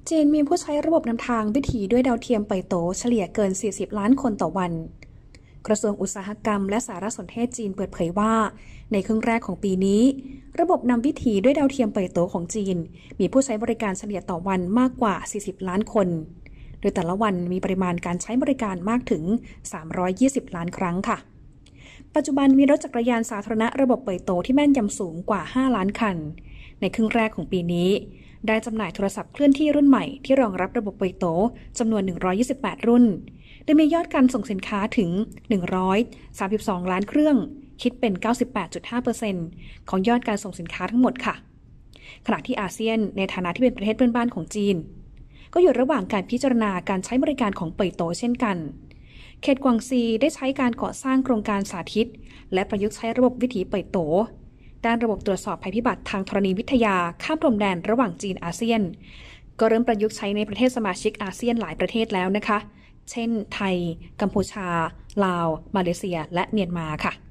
จีนมีผู้ใช้ระบบนำทางวิถีด้วยดาวเทียมเป่ยโตเฉลี่ยเกิน 40 ล้านคนต่อวัน กระทรวงอุตสาหกรรมและสารสนเทศจีนเปิดเผยว่าในครึ่งแรกของปีนี้ระบบนำวิถีด้วยดาวเทียมเป่ยโตของจีนมีผู้ใช้บริการเฉลี่ยต่อวันมากกว่า 40 ล้านคน โดยแต่ละวันมีปริมาณการใช้บริการมากถึง 320 ล้านครั้งค่ะ ปัจจุบันมีรถจักรยานสาธารณะระบบเป่ยโตที่แม่นยำสูงกว่า 5 ล้านคัน ในครึ่งแรกของปีนี้ได้จำหน่ายโทรศัพท์เคลื่อนที่รุ่นใหม่ที่รองรับระบบเป่ยโตจำนวน 128 รุ่นโดยมียอดการส่งสินค้าถึง 132 ล้านเครื่องคิดเป็น 98.5% ของยอดการส่งสินค้าทั้งหมดค่ะขณะที่อาเซียนในฐานะที่เป็นประเทศเพื่อนบ้านของจีนก็อยู่ระหว่างการพิจารณาการใช้บริการของเป่ยโตเช่นกันเขตกวางซีได้ใช้การก่อสร้างโครงการสาธิตและประยุกต์ใช้ระบบวิถีเป่ยโตด้านระบบตรวจสอบภัยพิบัติทางธรณีวิทยาข้ามพรมแดนระหว่างจีนอาเซียนก็เริ่มประยุกต์ใช้ในประเทศสมาชิกอาเซียนหลายประเทศแล้วนะคะเช่นไทยกัมพูชาลาวมาเลเซียและเมียนมาค่ะ